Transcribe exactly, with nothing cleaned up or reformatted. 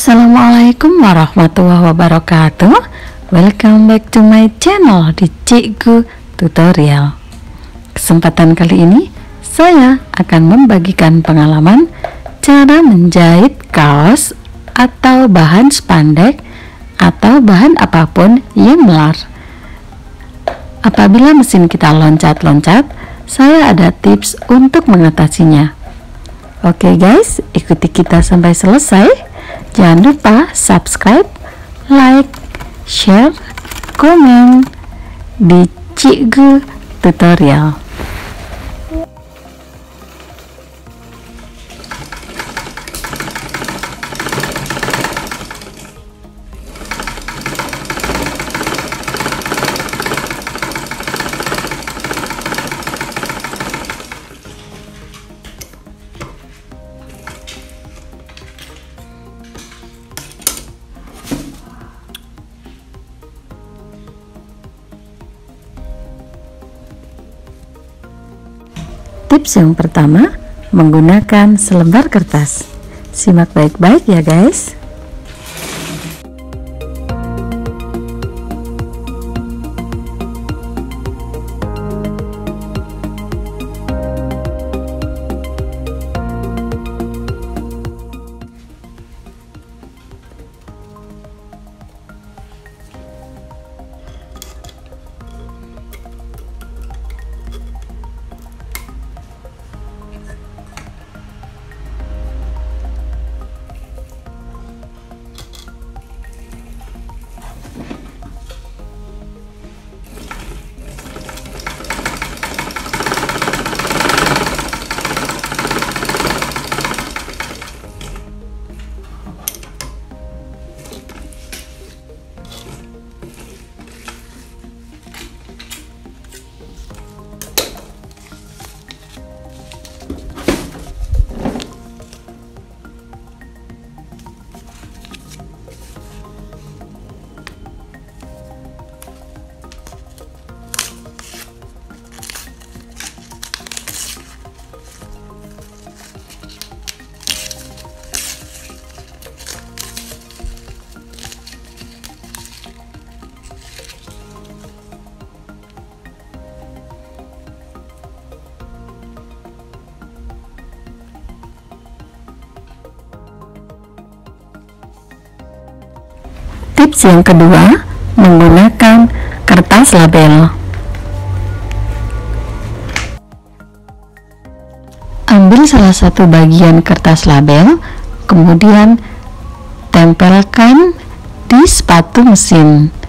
Assalamualaikum warahmatullahi wabarakatuh. Welcome back to my channel di Cikgu Tutorial. Kesempatan kali ini saya akan membagikan pengalaman cara menjahit kaos atau bahan spandek atau bahan apapun yang melar. Apabila mesin kita loncat-loncat, saya ada tips untuk mengatasinya. Oke guys, ikuti kita sampai selesai. Jangan lupa subscribe, like, share, komen di Cikgu Tutorial. Tips yang pertama, menggunakan selembar kertas. Simak baik-baik ya guys. Tips yang kedua, menggunakan kertas label. Ambil salah satu bagian kertas label, kemudian tempelkan di sepatu mesin.